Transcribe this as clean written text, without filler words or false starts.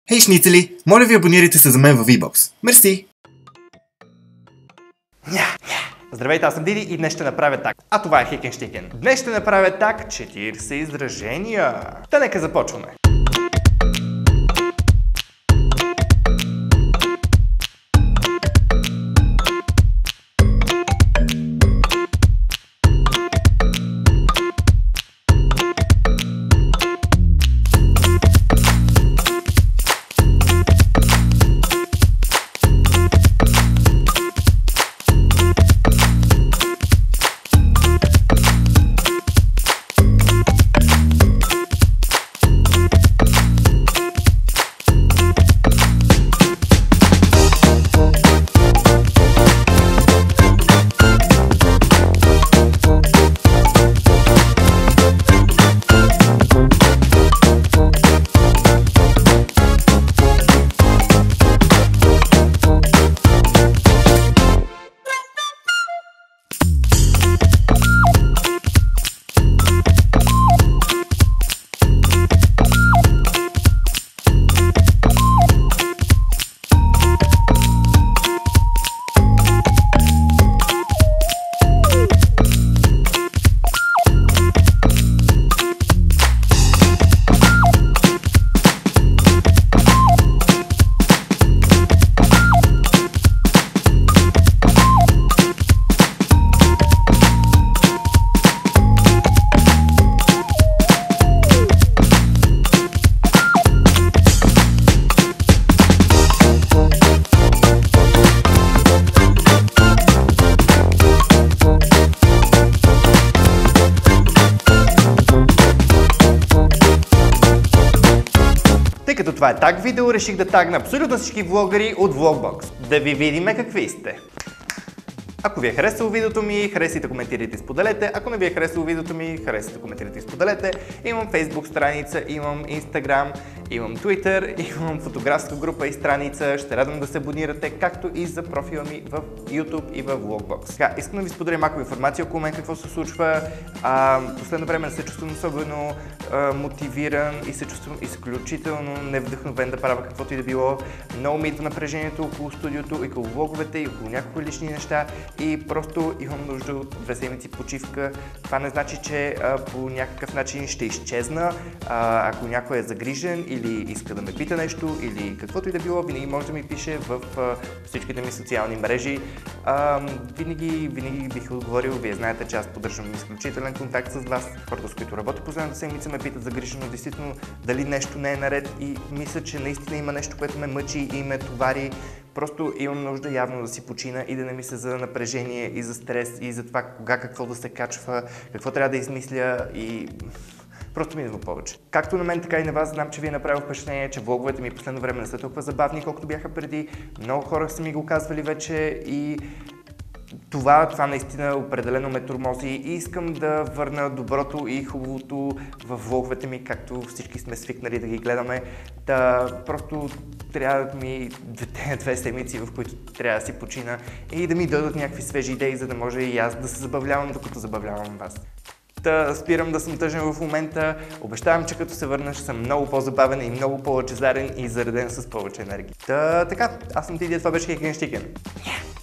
Хей, шницели! Моля ви абонирайте се за мен в VBOX. Мерси! Здравейте, аз съм Диди и днес ще направя так. А това е Хикенщикен. Днес ще направя так 40 изражения. Та нека започваме. Тъй като това е так видео, реших да тагна абсолютно всички влогъри от Vlogbox. Да ви видиме какви сте. Ако ви е харесало видеото ми, харесайте, коментирайте и споделете. Ако не ви е харесало видеото ми, харесайте, коментирайте и споделете. Имам Facebook страница, имам Instagram, имам Twitter, имам фотографска група и страница. Ще радвам да се абонирате, както и за профила ми в YouTube и в Vlogbox. Сега, искам да ви споделя малко информация около мен, какво се случва. Последно време не се чувствам особено мотивиран и се чувствам изключително невдъхновен да правя каквото и да било. Много ми идва напрежението около студиото и около влоговете и около някакви лични неща. И просто имам нужда от 2 седмици почивка. Това не значи, че по някакъв начин ще изчезна. Ако някой е загрижен или иска да ме пита нещо или каквото и да било, винаги може да ми пише в всичките ми социални мрежи. Винаги бих отговорил. Вие знаете, че аз поддържам изключителен контакт с вас. Хората, с които работя последната седмица, ме питат загрижено действително дали нещо не е наред и мисля, че наистина има нещо, което ме мъчи и ме товари. Просто имам нужда явно да си почина и да не мисля за напрежение и за стрес и за това кога какво да се качва, какво трябва да измисля и просто ми идва повече. Както на мен, така и на вас, знам, че ви е направил впечатление, че влоговете ми последно време не са толкова забавни, колкото бяха преди. Много хора са ми го казвали вече и това наистина определено ме тормози и искам да върна доброто и хубавото в влоговете ми, както всички сме свикнали да ги гледаме. Просто трябва да ми 2 седмици, в които трябва да си почина и да ми дадат някакви свежи идеи, за да може и аз да се забавлявам, докато забавлявам вас. Спирам да съм тъжен в момента. Обещавам, че като се върна ще съм много по-забавен и много по-лъчезарен и зареден с повече енергия. Така, аз съм Диди, това беше Хикенщикен.